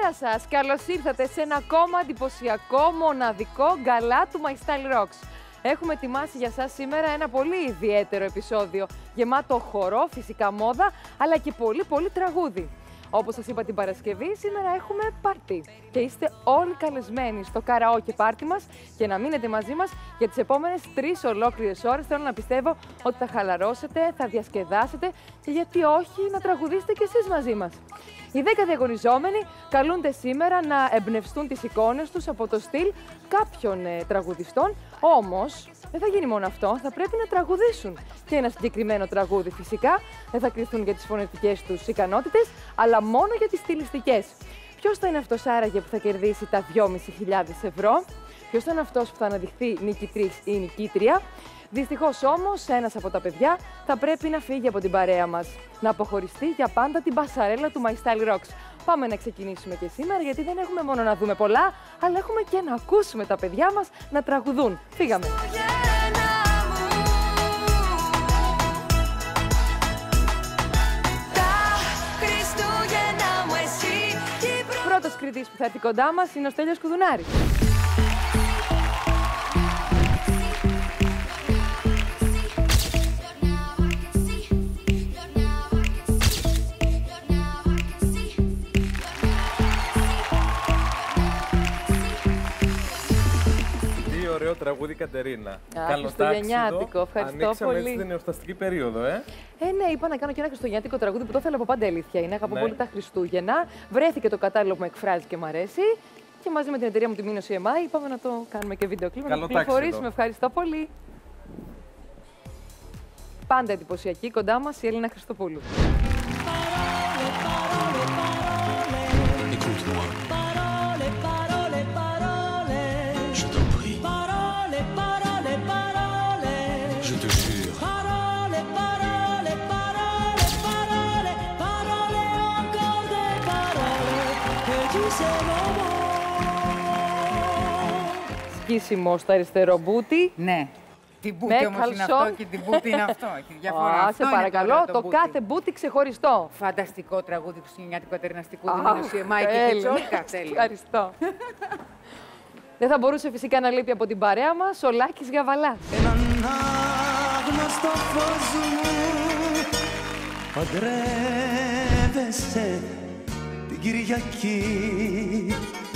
Καλησπέρα σας. Καλώς ήρθατε σε ένα ακόμα εντυπωσιακό, μοναδικό γκαλά του My Style Rocks. Έχουμε ετοιμάσει για σας σήμερα ένα πολύ ιδιαίτερο επεισόδιο, γεμάτο χορό, φυσικά μόδα, αλλά και πολύ τραγούδι. Όπως σας είπα την Παρασκευή, σήμερα έχουμε πάρτι και είστε όλοι καλεσμένοι στο καραόκε πάρτι μας και να μείνετε μαζί μας για τις επόμενες 3 ολόκληρες ώρες. Θέλω να πιστεύω ότι θα χαλαρώσετε, θα διασκεδάσετε και γιατί όχι να τραγουδήσετε κι εσείς μαζί μας. Οι 10 διαγωνιζόμενοι καλούνται σήμερα να εμπνευστούν τις εικόνες τους από το στυλ κάποιων τραγουδιστών, όμως δεν θα γίνει μόνο αυτό, θα πρέπει να τραγουδήσουν και ένα συγκεκριμένο τραγούδι φυσικά. Δεν θα κρυφθούν για τις φωνητικές τους ικανότητες, αλλά μόνο για τις στιλιστικές. Ποιος θα είναι αυτός άραγε που θα κερδίσει τα 2.500 ευρώ, ποιος θα είναι αυτός που θα αναδειχθεί νικητής ή νικήτρια. Δυστυχώς όμως ένας από τα παιδιά θα πρέπει να φύγει από την παρέα μας, να αποχωριστεί για πάντα την πασαρέλα του My Style Rocks. Πάμε να ξεκινήσουμε και σήμερα, γιατί δεν έχουμε μόνο να δούμε πολλά, αλλά έχουμε και να ακούσουμε τα παιδιά μας να τραγουδούν. Φύγαμε! Πρώτος κριτής που θα έρθει κοντά μας είναι ο Στέλιος Κουδουνάρης. Ωραίο τραγούδι, Κατερίνα. Χριστουγεννιάτικο, ευχαριστώ ανοίξαμε πολύ. Έτσι την εορταστική περίοδο, Ναι, είπα να κάνω και ένα χριστουγεννιάτικο τραγούδι που το ήθελα από πάντα, αλήθεια είναι. Αγαπώ πολύ τα Χριστούγεννα. Βρέθηκε το κατάλληλο που με εκφράζει και μου αρέσει. Και μαζί με την εταιρεία μου, τη Minos EMI, είπαμε να το κάνουμε και βίντεο κλίπ. Να το πληροφορήσουμε. Ευχαριστώ πολύ. Πάντα εντυπωσιακή, κοντά μας η Έλληνα Χριστοπούλου. Σκίσιμο στο αριστερό μπούτι. Ναι. Την μπούτι όμως είναι αυτό και την μπούτι είναι αυτό. Έχει διαφορά. Σε παρακαλώ, το κάθε μπούτι ξεχωριστό. Φανταστικό τραγούδι του χριστουγεννιάτικου Κατεριναστικού του Minos EMI και Τσόλκα. Ευχαριστώ. Δεν θα μπορούσε φυσικά να λείπει από την παρέα μας ο Λάκης Γαβαλάς. Έναν άγνωστο φως μου παντρεύεσαι την Κυριακή.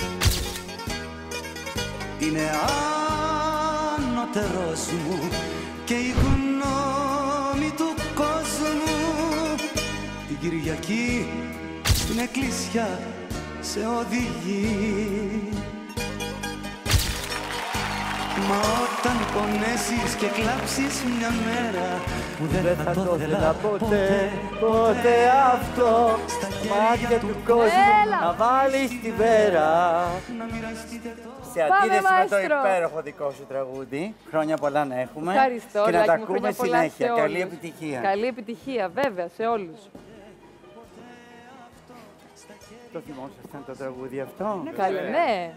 Είναι ανώτερος μου και η γνώμη του κόσμου. Την Κυριακή στην εκκλησιά σε οδηγεί. Μα όταν πονέσεις και κλάψεις μια μέρα που δεν θα το θέλα ποτέ αυτό στα μάτια του κόσμου να βάλεις τη βέρα. Σε αντίθεση με το υπέροχο δικό σου τραγούδι, χρόνια πολλά να έχουμε. Ευχαριστώ, και να τα ακούμε συνέχεια. Καλή επιτυχία. Καλή επιτυχία, βέβαια, σε όλους. Το θυμόσασταν το τραγούδι αυτό? Ναι.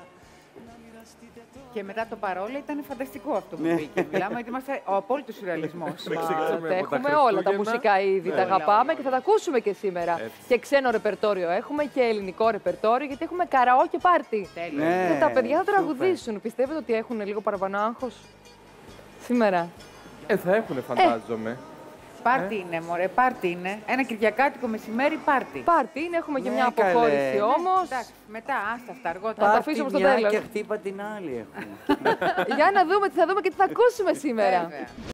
Και μετά το παρόλο ήταν φανταστικό αυτό που βγήκε. Μιλάμε ότι είμαστε ο απόλυτος σουρεαλισμός. Τα έχουμε όλα τα μουσικά είδη, τα αγαπάμε και θα τα ακούσουμε και σήμερα. Και ξένο ρεπερτόριο έχουμε και ελληνικό ρεπερτόριο, γιατί έχουμε καραόκε πάρτι. Και τα παιδιά θα τραγουδήσουν. Πιστεύετε ότι έχουν λίγο παραπάνω άγχος σήμερα? Θα έχουν, φαντάζομαι. Πάρτι είναι, μωρέ, πάρτι είναι. Ένα κυριακάτικο μεσημέρι πάρτι. Πάρτι είναι, έχουμε και μια αποχώρηση όμως. Εντάξει, μετά, άστα αυτά αργότερα. Θα τα αφήσουμε στο τέλος. Και χτύπα την άλλη έχουμε. Για να δούμε τι θα δούμε και τι θα ακούσουμε σήμερα.